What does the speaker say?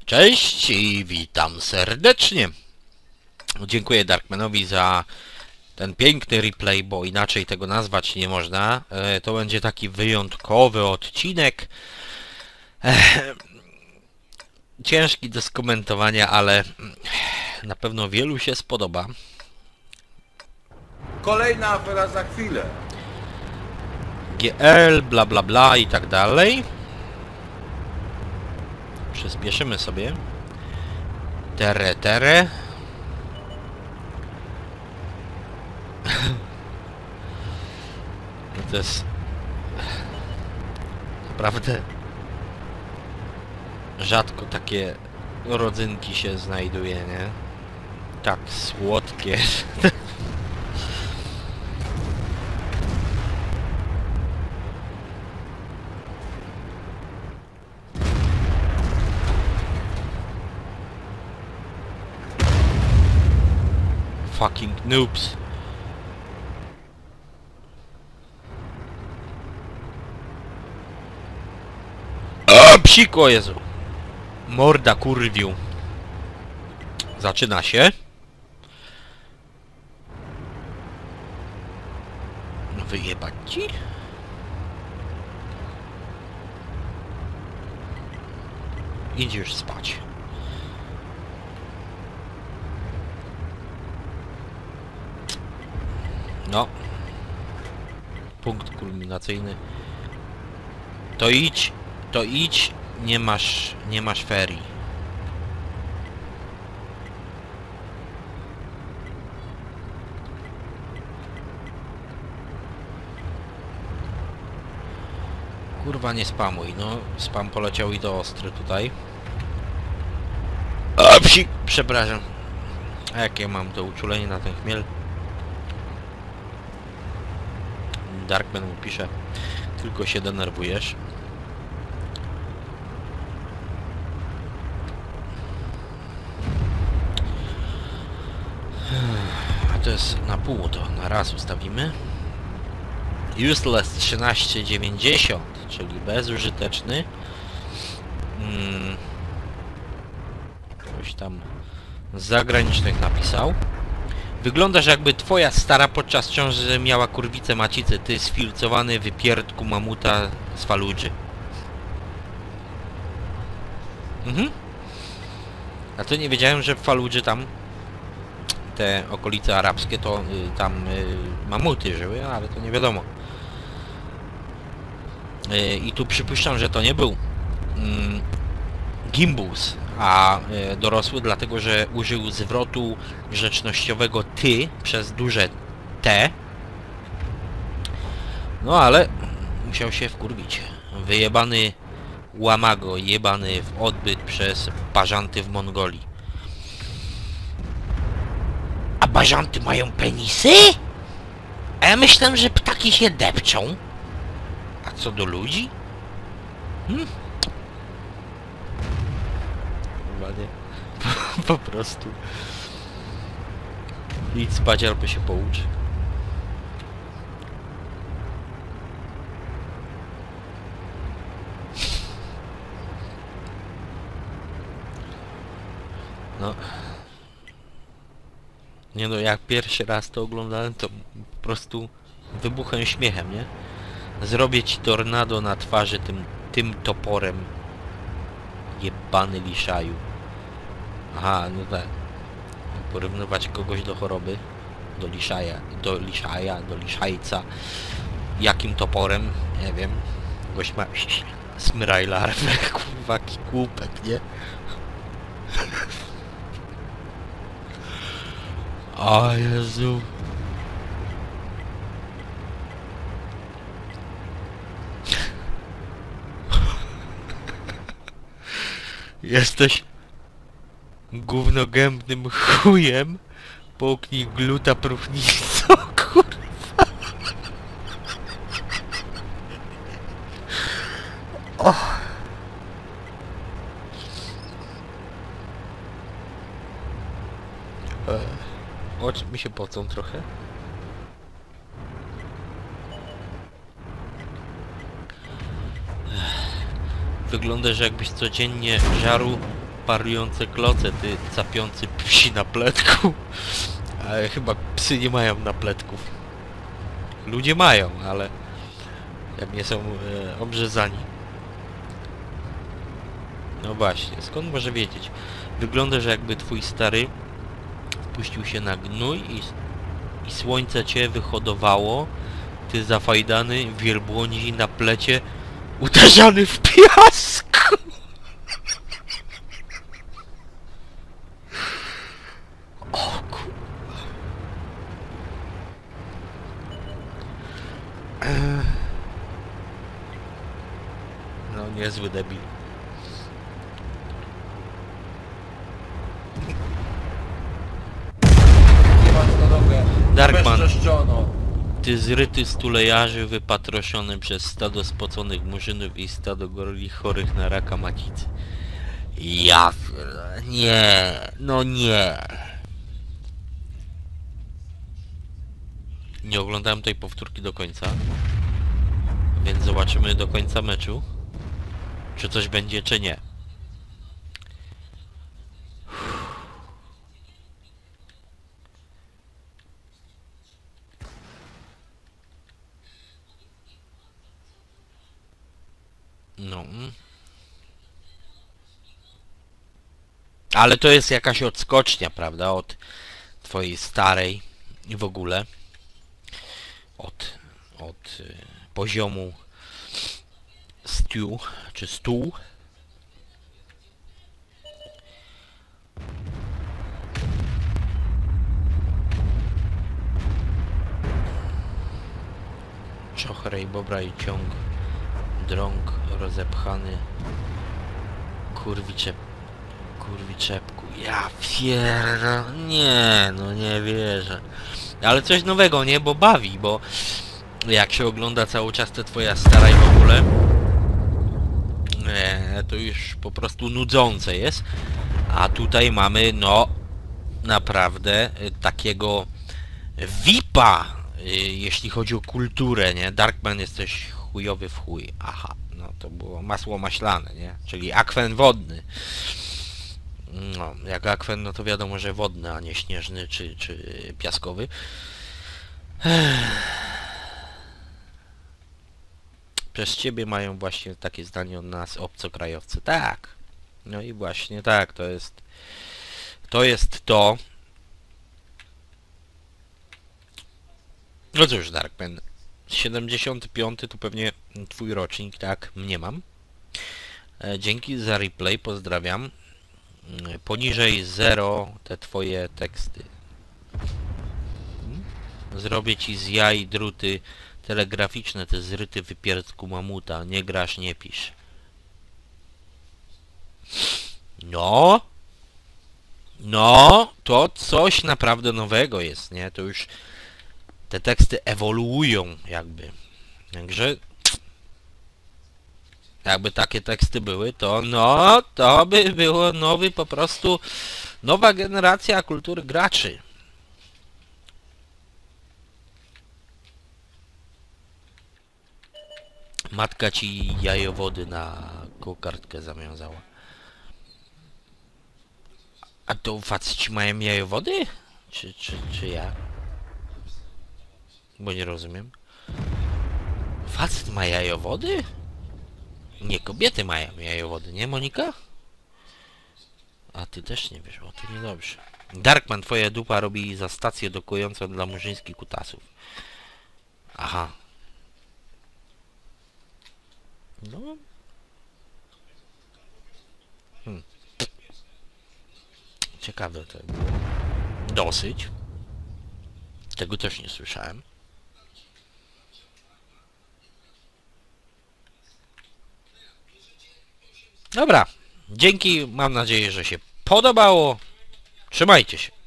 Cześć i witam serdecznie. Dziękuję Darkmanowi za ten piękny replay, bo inaczej tego nazwać nie można. To będzie taki wyjątkowy odcinek. Ciężki do skomentowania, ale na pewno wielu się spodoba. Kolejna afera za chwilę. GL, bla bla bla i tak dalej. Przyspieszymy sobie. Tere. To jest naprawdę rzadko takie rodzynki się znajduje, nie? Tak słodkie. Fucking noobs. Psiko, Jezu. Morda kurwiu. Zaczyna się. Wyjebać ci? Idziesz spać. No. Punkt kulminacyjny. To idź, nie masz ferii. Kurwa, nie spamuj, no. Spam poleciał i do ostry tutaj. A psik, przepraszam. A jakie mam to uczulenie na ten chmiel? Darkman mu pisze, tylko się denerwujesz. A to jest na pół, to na raz ustawimy. Useless 1390, czyli bezużyteczny. Ktoś tam z zagranicznych napisał. Wyglądasz, jakby twoja stara podczas ciąży miała kurwicę macicę, ty sfilcowany wypierdku mamuta z Faludży. A to nie wiedziałem, że w Faludży tam te okolice arabskie to tam mamuty żyły, ale to nie wiadomo. I tu przypuszczam, że to nie był gimbus, a dorosły, dlatego że użył zwrotu grzecznościowego ty przez duże T. No ale musiał się wkurwić. Wyjebany łamago, jebany w odbyt przez bażanty w Mongolii. A bażanty mają penisy? A ja myślałem, że ptaki się depczą. A co do ludzi? Po prostu. Idź spać albo się poucz. No. Nie no, jak pierwszy raz to oglądałem, to po prostu wybuchłem śmiechem, nie? Zrobię ci tornado na twarzy tym toporem. Jebany liszaju. Aha, no tak. Porównywać kogoś do choroby, do liszajca. Jakim toporem? Nie wiem. Gość ma smyrajlarwę, kurwa, kłupek, nie? O Jezu. Jesteś gównogębnym chujem. Połknij gluta próchnicą, kurwa. Oh. Oczy mi się pocą trochę. Wygląda, że jakbyś codziennie żarł parujące kloce, ty capiący psi na pletku. Ale chyba psy nie mają napletków. Ludzie mają, ale jak nie są obrzezani. No właśnie, skąd może wiedzieć? Wygląda, że jakby twój stary puścił się na gnój i słońce cię wyhodowało. Ty zafajdany, wielbłądzi na plecie, utarzany w piasku. O kurwa. No niezły debil. Nie ma co drogę. Darkman. Bezczeszczono. Ty zryty stulejarzy wypatroszony przez stado spoconych murzynów i stado gorli chorych na raka macicy. Ja... Nie, no nie. Nie oglądałem tej powtórki do końca. Więc zobaczymy do końca meczu. Czy coś będzie, czy nie. No. Ale to jest jakaś odskocznia, prawda? Od twojej starej i w ogóle. Od poziomu stew, czy stół. Czochrej, bobra i ciąg. Drąg rozepchany. Kurwiczepku. Ja pierdolę. Nie, no nie wierzę. Ale coś nowego, nie? Bo bawi, bo jak się ogląda cały czas te twoja stara i w ogóle, to już po prostu nudzące jest. A tutaj mamy, no, naprawdę takiego VIP-a, jeśli chodzi o kulturę, nie? Darkman jesteś chujowy w chuj. Aha, no to było masło maślane, nie? Czyli akwen wodny. No, jak akwen, no to wiadomo, że wodny, a nie śnieżny czy piaskowy. Przez ciebie mają właśnie takie zdanie od nas obcokrajowcy. Tak. No i właśnie tak, to jest to. No cóż, Darkman. 75 to pewnie twój rocznik, tak? Mniemam. Dzięki za replay, pozdrawiam. Poniżej 0 te twoje teksty. Zrobię ci z jaj druty telegraficzne, te zryty wypierdku mamuta. Nie grasz, nie pisz. No. No, to coś naprawdę nowego jest, nie? To już te teksty ewoluują jakby. Także jakby takie teksty były, to no, to by było nowy po prostu, nowa generacja kultury graczy. Matka ci jajowody na kokardkę zawiązała. A to faceci mają jajowody? Czy ja? Bo nie rozumiem. Facet ma jajowody? Nie, kobiety mają jajowody, nie Monika? A ty też nie wiesz, o to niedobrze. Darkman, twoja dupa robi za stację dokującą dla murzyńskich kutasów. Aha. No. Ciekawe to było. Dosyć. Tego też nie słyszałem. Dobra. Dzięki. Mam nadzieję, że się podobało. Trzymajcie się.